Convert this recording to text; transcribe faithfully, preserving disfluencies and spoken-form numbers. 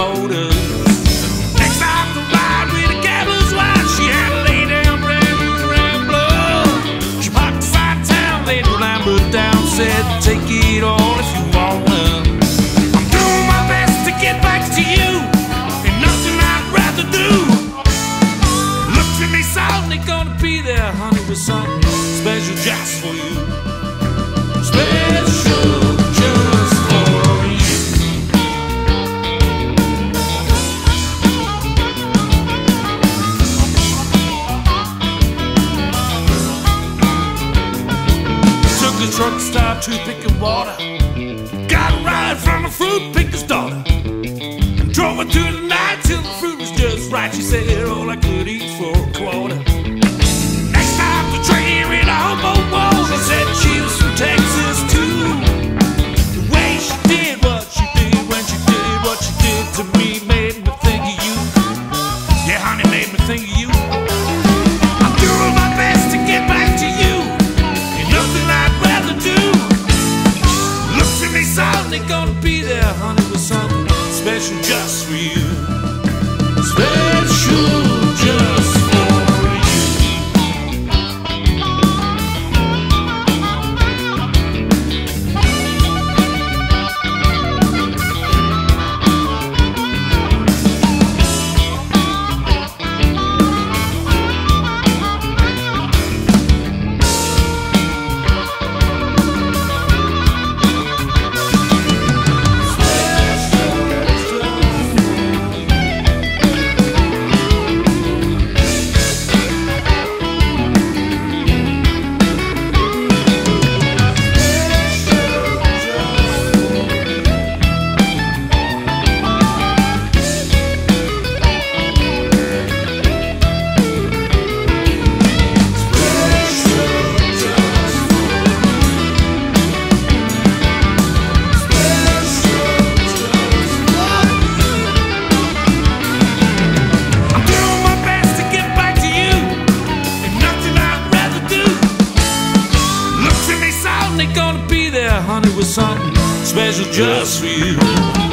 motors. Next time to ride with a gambler's wife, she had to lay down Rambler, Rambler. She parked beside town, laid Rambler down, said, take it all if you wanna. I'm doing my best to get back to you, ain't nothing I'd rather do. Look to me, softly, gonna be there, honey, with something special just for you. Special just for you. Took a truck stop to picking water, got a ride from a fruit picker's daughter, and drove her through the night till the fruit was just right. She said all I could eat for a quarter. Next time the train hit a hobo wall, she said she was from Texas too. The way she did what she did when she did what she did to me made me think of you. Yeah, honey, made me think of you. I'm doing my best to get back to you, ain't nothing I'd rather do. Look to me, softly, gonna be there, honey, with something special just for you. Special just for you. Gonna be there, honey, with something special just for you.